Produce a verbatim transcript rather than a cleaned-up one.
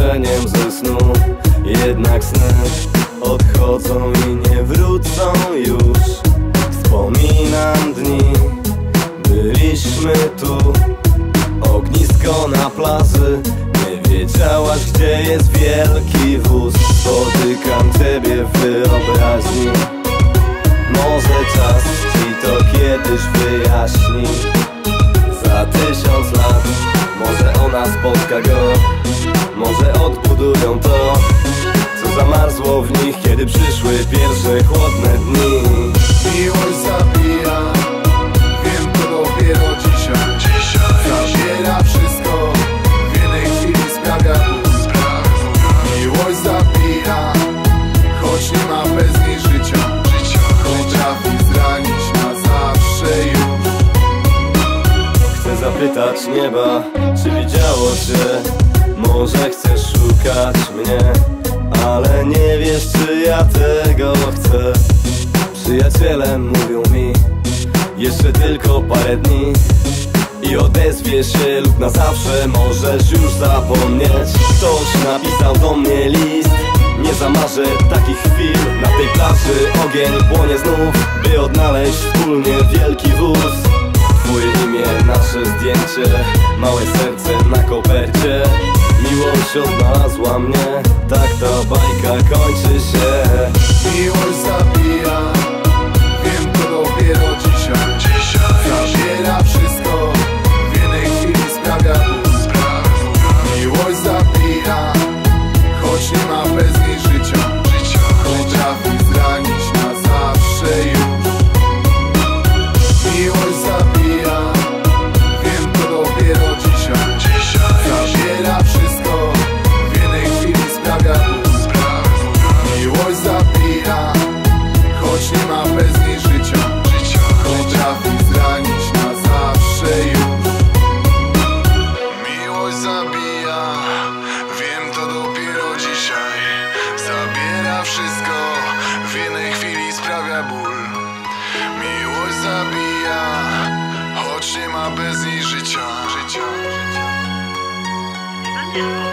spojrzeniem ze snu. Jednak sny odchodzą i nie wrócą już. Wspominam dni, byliśmy tu. Ognisko na plaży, nie wiedziałaś, gdzie jest wielki wóz. Spotykam ciebie w wyobraźni. Może czas ci to kiedyś wyjaśni. Za tysiąc lat może ona spotka go. Może odbudują to, co zamarzło w nich, kiedy przyszły pierwsze chłodne dni. Miłość zabija, wiem to dopiero dzisiaj. Zabiera wszystko, w jednej chwili sprawia ból. Miłość zabija, choć nie ma bez niej życia. Potrafi zranić na zawsze już. Chcę zapytać nieba, czy widziało cię? Może chcesz szukać mnie, ale nie wiesz, czy ja tego chcę. Przyjaciele mówią mi, jeszcze tylko parę dni i odezwie się lub na zawsze możesz już zapomnieć. Ktoś napisał do mnie list, nie zamarzę takich chwil. Na tej plaży ogień płonie znów, by odnaleźć wspólnie wielki wóz. Twoje imię, nasze zdjęcie, małe serce na kopercie. Miłość odnalazła mnie, tak ta bajka kończy się. Miłość zabija, wiem to dopiero dzisiaj. Zabiera wszystko, w jednej chwili sprawia ból. Miłość zabija, choć nie ma bez niej życia. Potrafi zranić na zawsze już. Miłość zabija, wiem to dopiero dzisiaj. Zabiera wszystko, w jednej chwili sprawia ból. Miłość zabija, choć nie ma bez niej życia. Potrafi zranić na zawsze już. Miłość zabija, wiem to dopiero dzisiaj. Zabiera wszystko, w jednej chwili sprawia ból. Miłość zabija, choć nie ma bez niej życia. Życia.